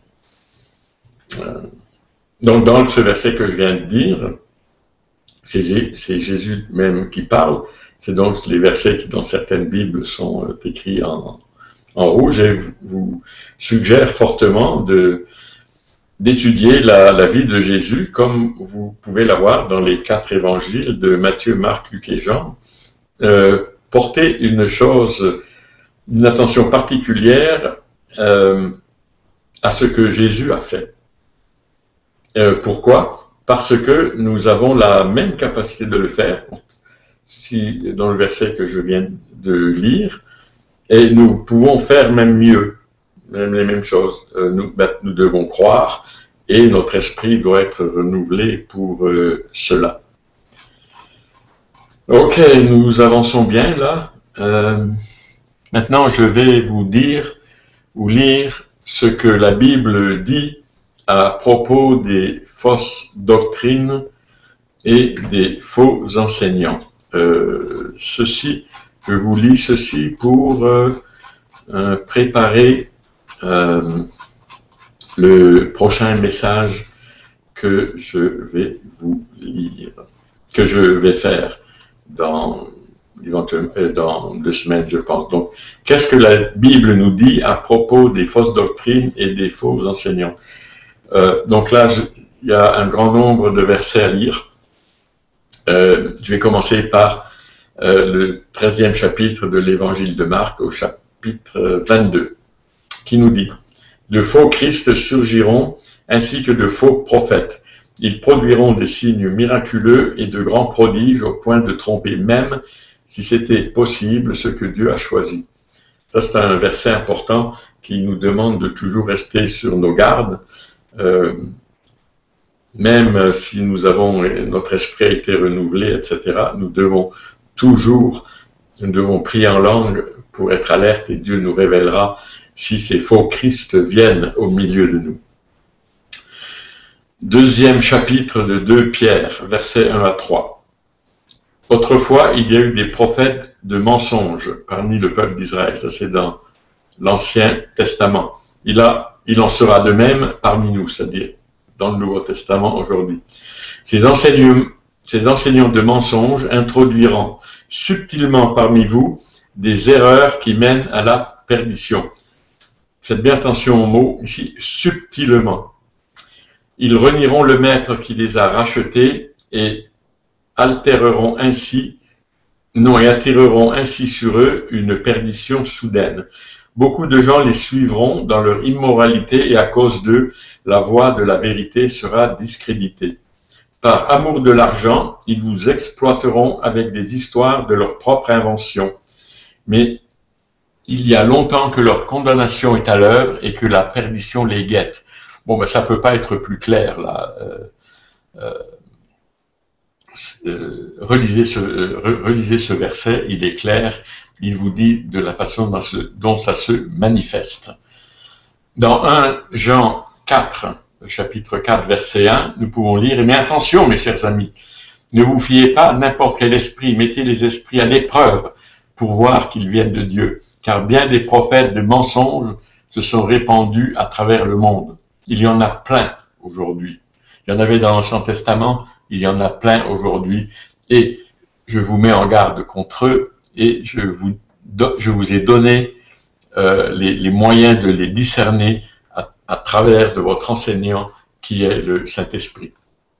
Donc, dans ce verset que je viens de dire, c'est Jésus même qui parle. C'est donc les versets qui, dans certaines Bibles, sont écrits en rouge. Et je vous suggère fortement d'étudier la vie de Jésus, comme vous pouvez la voir dans les 4 évangiles de Matthieu, Marc, Luc et Jean. Portez une attention particulière à ce que Jésus a fait. Pourquoi? Parce que nous avons la même capacité de le faire, dans le verset que je viens de lire, et nous pouvons faire même mieux, même les mêmes choses. Nous devons croire, et notre esprit doit être renouvelé pour cela. Ok, nous avançons bien là. Maintenant, je vais vous dire ou lire ce que la Bible dit à propos des fausses doctrines et des faux enseignants. Je vous lis ceci pour préparer le prochain message que je vais vous lire, que je vais faire dans 2 semaines, je pense. Donc, qu'est-ce que la Bible nous dit à propos des fausses doctrines et des faux enseignants? Donc là, il y a un grand nombre de versets à lire. Je vais commencer par le 13e chapitre de l'évangile de Marc, au chapitre 22, qui nous dit « De faux Christ surgiront, ainsi que de faux prophètes. Ils produiront des signes miraculeux et de grands prodiges au point de tromper même, si c'était possible, ce que Dieu a choisi. » Ça, c'est un verset important qui nous demande de toujours rester sur nos gardes. Même si notre esprit a été renouvelé, etc., nous devons prier en langue pour être alerte et Dieu nous révélera si ces faux Christ viennent au milieu de nous. 2e chapitre de 2 Pierre, versets 1 à 3. Autrefois, il y a eu des prophètes de mensonges parmi le peuple d'Israël. Ça, c'est dans l'Ancien Testament. Il en sera de même parmi nous, c'est-à-dire dans le Nouveau Testament aujourd'hui. Ces enseignants de mensonges introduiront subtilement parmi vous des erreurs qui mènent à la perdition. Faites bien attention au mot ici, subtilement. Ils renieront le maître qui les a rachetés et attireront ainsi sur eux une perdition soudaine. Beaucoup de gens les suivront dans leur immoralité et à cause d'eux, la voie de la vérité sera discréditée. Par amour de l'argent, ils vous exploiteront avec des histoires de leur propre invention. Mais il y a longtemps que leur condamnation est à l'œuvre et que la perdition les guette. Bon, ben ça peut pas être plus clair là. Relisez ce verset, il est clair. Il vous dit de la façon dont ça se manifeste. Dans 1 Jean 4, chapitre 4, verset 1, nous pouvons lire « Mais attention, mes chers amis, ne vous fiez pas à n'importe quel esprit, mettez les esprits à l'épreuve pour voir qu'ils viennent de Dieu, car bien des prophètes de mensonges se sont répandus à travers le monde. Il y en a plein aujourd'hui. Il y en avait dans l'Ancien Testament, il y en a plein aujourd'hui, et je vous mets en garde contre eux, et je vous ai donné les moyens de les discerner à travers de votre enseignant qui est le Saint-Esprit.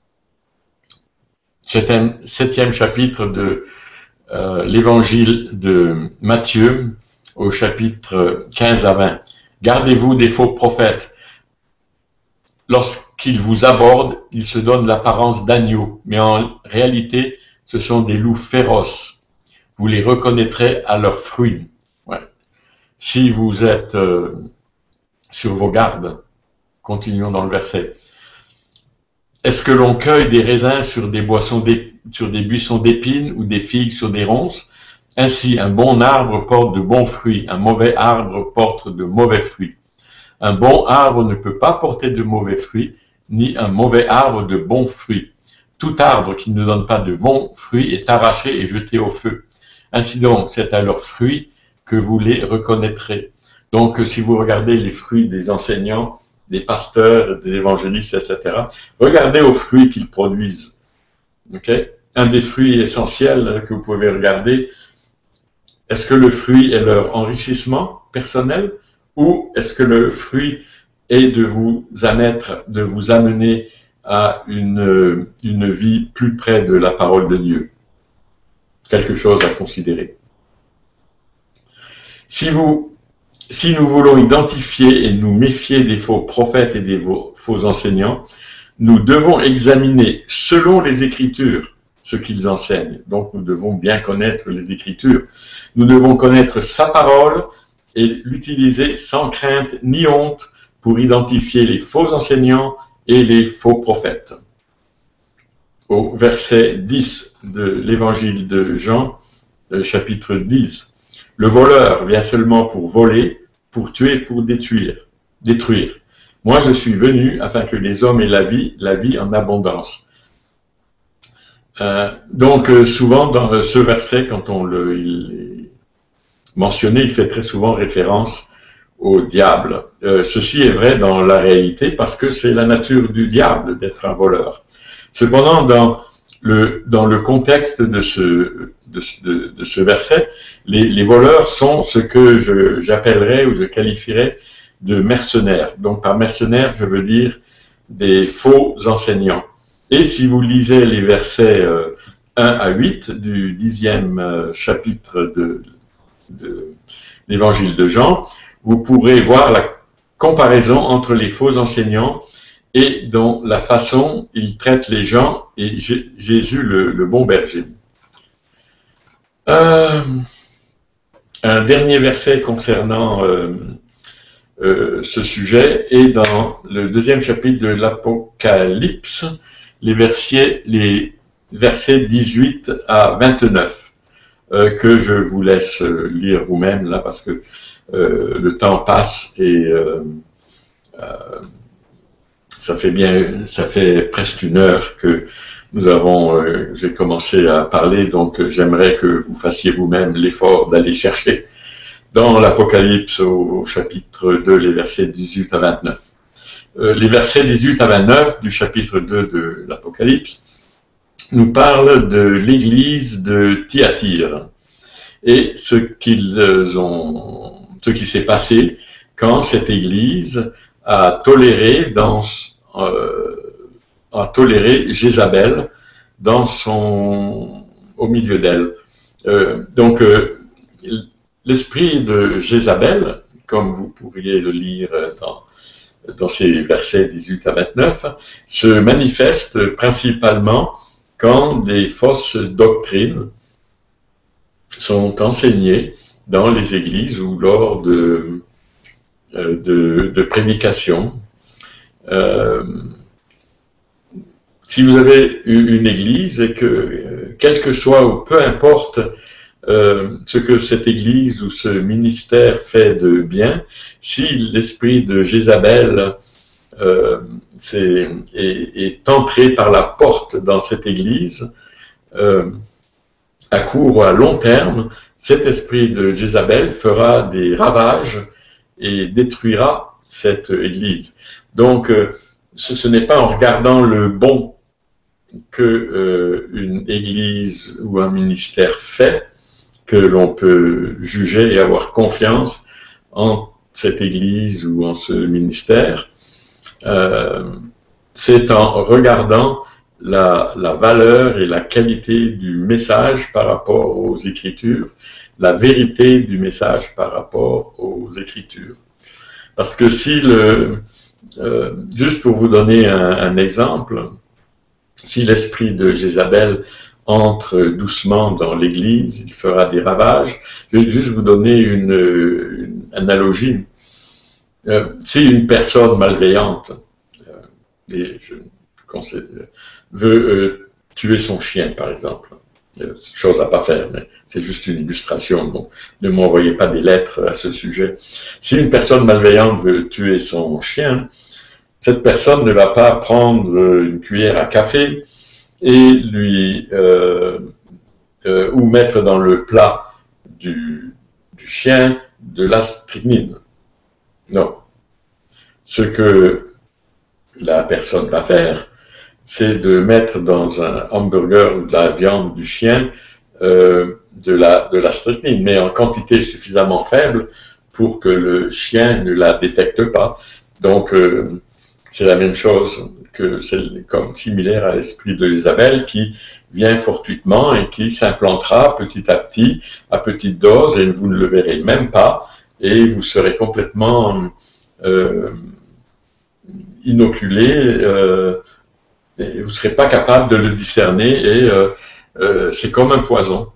7e chapitre de l'évangile de Matthieu, au chapitre 15 à 20. Gardez-vous des faux prophètes. Lorsqu'ils vous abordent, ils se donnent l'apparence d'agneaux, mais en réalité, ce sont des loups féroces. Vous les reconnaîtrez à leurs fruits. Ouais. Si vous êtes sur vos gardes, continuons dans le verset. Est-ce que l'on cueille des raisins sur des buissons d'épines ou des figues sur des ronces? Ainsi, un bon arbre porte de bons fruits, un mauvais arbre porte de mauvais fruits. Un bon arbre ne peut pas porter de mauvais fruits, ni un mauvais arbre de bons fruits. Tout arbre qui ne donne pas de bons fruits est arraché et jeté au feu. Ainsi donc, c'est à leurs fruits que vous les reconnaîtrez. Donc, si vous regardez les fruits des enseignants, des pasteurs, des évangélistes, etc., regardez aux fruits qu'ils produisent. Okay? Un des fruits essentiels que vous pouvez regarder, est-ce que le fruit est leur enrichissement personnel ou est-ce que le fruit est de vous amener à une vie plus près de la parole de Dieu? Quelque chose à considérer. Si nous voulons identifier et nous méfier des faux prophètes et des faux enseignants, nous devons examiner selon les Écritures ce qu'ils enseignent. Donc nous devons bien connaître les Écritures. Nous devons connaître sa parole et l'utiliser sans crainte ni honte pour identifier les faux enseignants et les faux prophètes. Au verset 10 de l'évangile de Jean, chapitre 10. Le voleur vient seulement pour voler, pour tuer, pour détruire. Moi, je suis venu afin que les hommes aient la vie en abondance. Donc, souvent, dans ce verset, quand il est mentionné, il fait très souvent référence au diable. Ceci est vrai dans la réalité parce que c'est la nature du diable d'être un voleur. Cependant, dans le contexte de ce verset, les voleurs sont ce que j'appellerais ou je qualifierais de mercenaires. Donc par mercenaires, je veux dire des faux enseignants. Et si vous lisez les versets 1 à 8 du 10e chapitre de l'évangile de Jean, vous pourrez voir la comparaison entre les faux enseignants et dans la façon ils traitent les gens et Jésus le bon berger. Un dernier verset concernant ce sujet est dans le 2e chapitre de l'Apocalypse, les versets 18 à 29, que je vous laisse lire vous-même là parce que le temps passe et ça fait presque 1 heure que j'ai commencé à parler, donc j'aimerais que vous fassiez vous-même l'effort d'aller chercher dans l'Apocalypse au chapitre 2, les versets 18 à 29. Les versets 18 à 29 du chapitre 2 de l'Apocalypse nous parlent de l'église de Thyatire et ce qui s'est passé quand cette église a toléré Jézabel au milieu d'elle. Donc, l'esprit de Jézabel, comme vous pourriez le lire dans ces versets 18 à 29, se manifeste principalement quand des fausses doctrines sont enseignées dans les églises ou lors de prédications. Si vous avez une église et que, quel que soit ou peu importe ce que cette église ou ce ministère fait de bien, si l'esprit de Jézabel est entré par la porte dans cette église, à court ou à long terme, cet esprit de Jézabel fera des ravages et détruira cette église. Donc, ce n'est pas en regardant le bon que une église ou un ministère fait que l'on peut juger et avoir confiance en cette église ou en ce ministère. C'est en regardant la valeur et la qualité du message par rapport aux Écritures, la vérité du message par rapport aux Écritures. Parce que si juste pour vous donner un exemple, si l'esprit de Jézabel entre doucement dans l'Église, il fera des ravages. Je vais juste vous donner une analogie. Si une personne malveillante veut tuer son chien, par exemple, chose à pas faire, mais c'est juste une illustration, donc ne m'envoyez pas des lettres à ce sujet. Si une personne malveillante veut tuer son chien, cette personne ne va pas prendre une cuillère à café et lui ou mettre dans le plat du chien de la strychnine. Non. Ce que la personne va faire, c'est de mettre dans un hamburger ou de la viande du chien de la strychnine, mais en quantité suffisamment faible pour que le chien ne la détecte pas. Donc, c'est la même chose que c'est comme similaire à l'esprit de Jézabel qui vient fortuitement et qui s'implantera petit à petit, à petite dose, et vous ne le verrez même pas, et vous serez complètement inoculé, et vous ne serez pas capable de le discerner, et c'est comme un poison.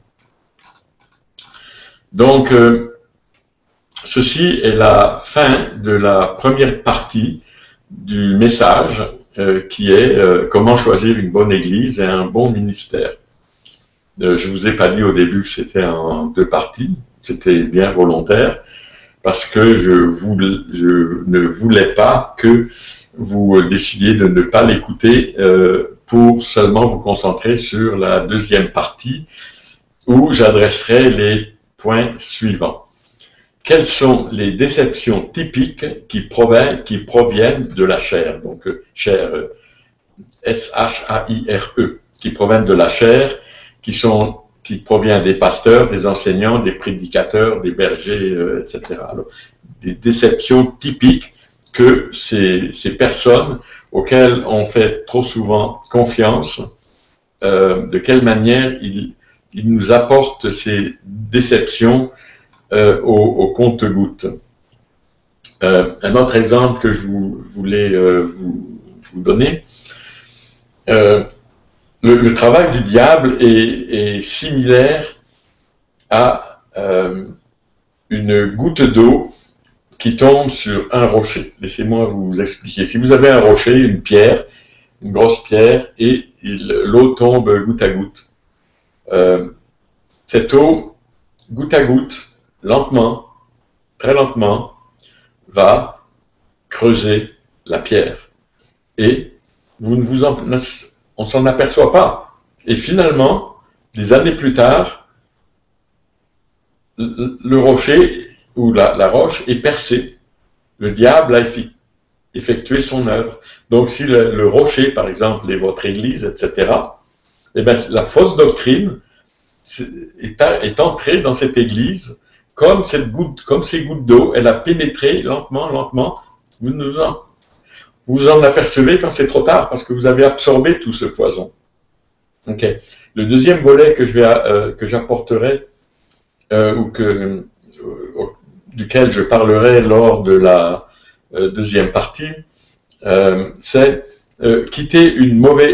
Donc, ceci est la fin de la première partie du message qui est comment choisir une bonne église et un bon ministère. Je vous ai pas dit au début que c'était en 2 parties, c'était bien volontaire, parce que je ne voulais pas que vous décidiez de ne pas l'écouter pour seulement vous concentrer sur la 2e partie où j'adresserai les points suivants. Quelles sont les déceptions typiques qui proviennent de la chair, donc chair, S-H-A-I-R-E, qui proviennent de la chair, qui provient des pasteurs, des enseignants, des prédicateurs, des bergers, etc. Alors, des déceptions typiques que ces personnes auxquelles on fait trop souvent confiance, de quelle manière ils nous apportent ces déceptions au compte-gouttes. Un autre exemple que je voulais vous donner, le travail du diable est similaire à une goutte d'eau qui tombe sur un rocher. Laissez-moi vous expliquer. Si vous avez un rocher, une pierre, une grosse pierre, et l'eau tombe goutte à goutte, cette eau, goutte à goutte, lentement, très lentement, va creuser la pierre. Et on s'en aperçoit pas. Et finalement, des années plus tard, le rocher ou la roche est percée. Le diable a effectué son œuvre. Donc, si le rocher, par exemple, est votre église, etc., eh bien, la fausse doctrine est entrée dans cette église comme ces gouttes d'eau. Elle a pénétré lentement, lentement. Vous en apercevez quand c'est trop tard parce que vous avez absorbé tout ce poison. Okay. Le deuxième volet que j'apporterai duquel je parlerai lors de la 2e partie, c'est quitter une mauvaise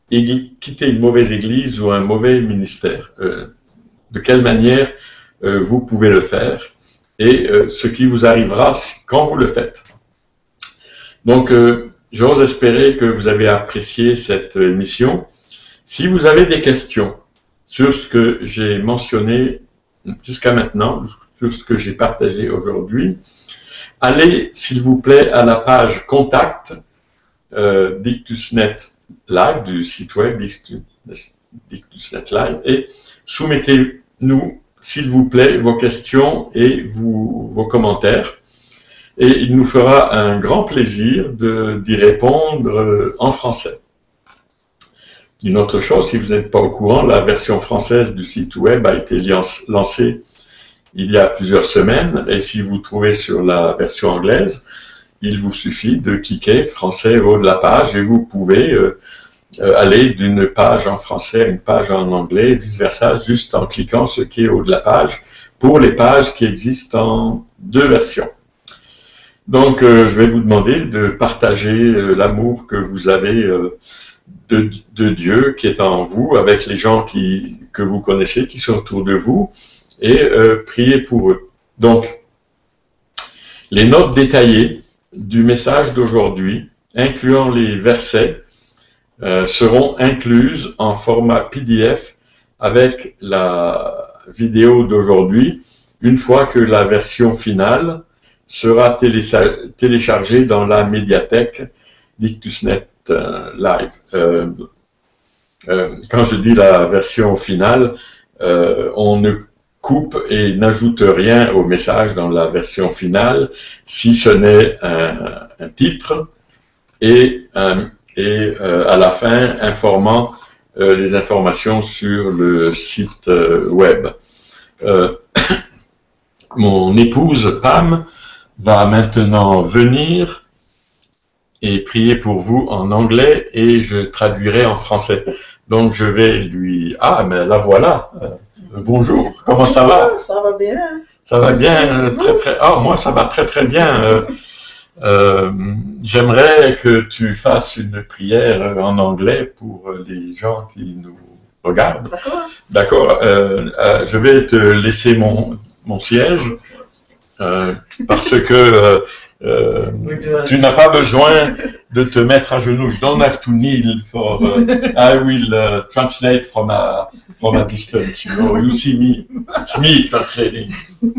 église ou un mauvais ministère. De quelle manière vous pouvez le faire et ce qui vous arrivera quand vous le faites. Donc, j'ose espérer que vous avez apprécié cette émission. Si vous avez des questions sur ce que j'ai mentionné jusqu'à maintenant, sur ce que j'ai partagé aujourd'hui, allez, s'il vous plaît, à la page Contact d'Ictusnet Live, du site web d'Ictusnet Live, et soumettez-nous, s'il vous plaît, vos questions et vos commentaires. Et il nous fera un grand plaisir d'y répondre en français. Une autre chose, si vous n'êtes pas au courant, la version française du site web a été lancée il y a plusieurs semaines, et si vous trouvez sur la version anglaise, il vous suffit de cliquer français au haut de la page et vous pouvez aller d'une page en français à une page en anglais, vice-versa, juste en cliquant ce qui est au haut de la page, pour les pages qui existent en 2 versions. Donc, je vais vous demander de partager l'amour que vous avez de Dieu qui est en vous, avec les gens que vous connaissez, qui sont autour de vous, et prier pour eux. Donc, les notes détaillées du message d'aujourd'hui, incluant les versets, seront incluses en format PDF avec la vidéo d'aujourd'hui, une fois que la version finale sera téléchargée dans la médiathèque Dictusnet Live. Quand je dis la version finale, on ne coupe et n'ajoute rien au message dans la version finale, si ce n'est un titre et à la fin informant les informations sur le site web. Mon épouse Pam va maintenant venir et prier pour vous en anglais et je traduirai en français. Donc je vais lui... Ah, mais la voilà. Bonjour, comment ça va? Ça va bien. Ça va bien, très très... Ah, moi ça va très très bien. J'aimerais que tu fasses une prière en anglais pour les gens qui nous regardent. D'accord. D'accord. Je vais te laisser mon siège parce que tu n'as pas besoin de te mettre à genoux. You don't have to kneel for. I will translate from a distance. You know, you see me. It's me translating.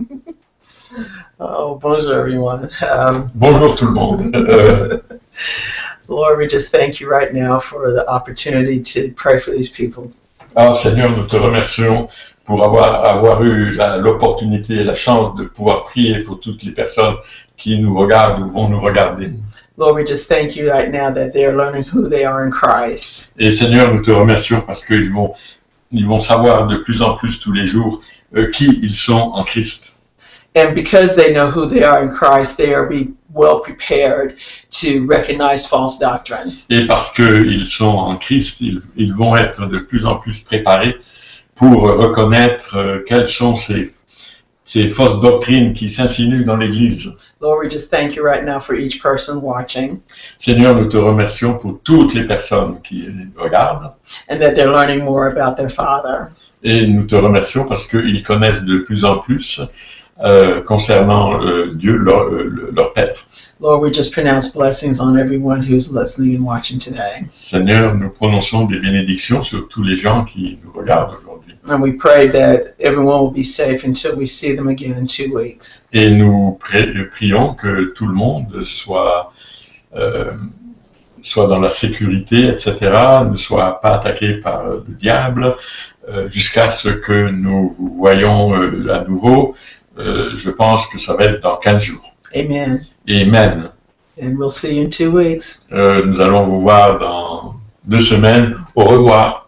Oh, bonjour everyone. Bonjour tout le monde. Lord, we just thank you right now for the opportunity to pray for these people. Ah, Seigneur, nous te remercions pour avoir eu l'opportunité et la chance de pouvoir prier pour toutes les personnes qui nous regardent ou vont nous regarder. Lord, we just thank you right now that they are learning who they are in Christ. Et Seigneur, nous te remercions parce qu'ils vont savoir de plus en plus tous les jours qui ils sont en Christ. And because they know who they are in Christ, they are well prepared to recognize false doctrine. Et parce qu'ils sont en Christ, ils vont être de plus en plus préparés pour reconnaître quelles sont ces fausses doctrines qui s'insinuent dans l'Église. Lord, we just thank you right now for each person watching. Seigneur, nous te remercions pour toutes les personnes qui regardent. And that they're learning more about their Father. Et nous te remercions parce qu'ils connaissent de plus en plus concernant Dieu, leur Père. Lord, we just pronounce blessings on everyone who's listening and watching today. Seigneur, nous prononçons des bénédictions sur tous les gens qui nous regardent aujourd'hui. And we pray that everyone will be safe until we see them again in 2 weeks. Et nous prions que tout le monde soit dans la sécurité, etc., ne soit pas attaqué par le diable, jusqu'à ce que nous vous voyons à nouveau. Je pense que ça va être dans 15 jours. Amen. Amen. And we'll see you in 2 weeks. Nous allons vous voir dans 2 semaines. Au revoir.